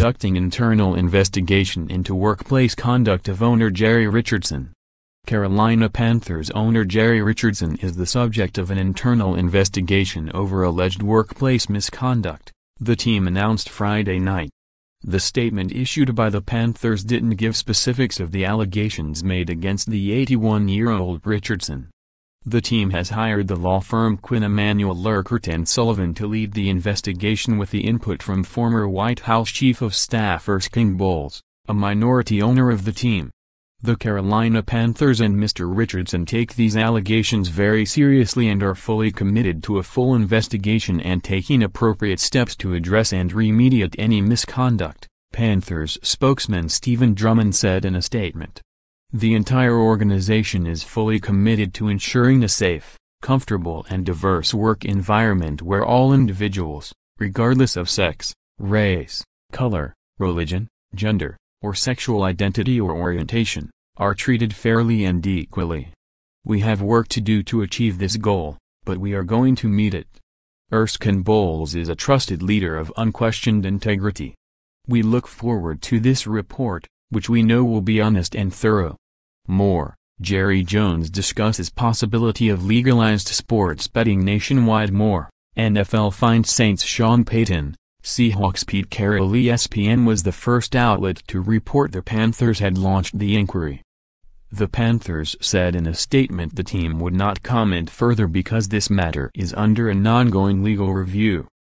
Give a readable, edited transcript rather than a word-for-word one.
conducting internal investigation into workplace conduct of owner Jerry Richardson. Carolina Panthers owner Jerry Richardson is the subject of an internal investigation over alleged workplace misconduct, the team announced Friday night. The statement issued by the Panthers didn't give specifics of the allegations made against the 81-year-old Richardson. The team has hired the law firm Quinn, Emanuel, Urquhart and Sullivan to lead the investigation with the input from former White House Chief of Staff Erskine, a minority owner of the team. The Carolina Panthers and Mr. Richardson take these allegations very seriously and are fully committed to a full investigation and taking appropriate steps to address and remediate any misconduct, Panthers spokesman Steven Drummond said in a statement. The entire organization is fully committed to ensuring a safe, comfortable and diverse work environment where all individuals, regardless of sex, race, color, religion, gender, or sexual identity or orientation, are treated fairly and equally. We have work to do to achieve this goal, but we are going to meet it. Erskine is a trusted leader of unquestioned integrity. We look forward to this report, which we know will be honest and thorough. More, Jerry Jones discusses possibility of legalized sports betting nationwide. More, NFL finds Saints Sean Payton, Seahawks Pete Carroll. ESPN was the first outlet to report the Panthers had launched the inquiry. The Panthers said in a statement the team would not comment further because this matter is under an ongoing legal review.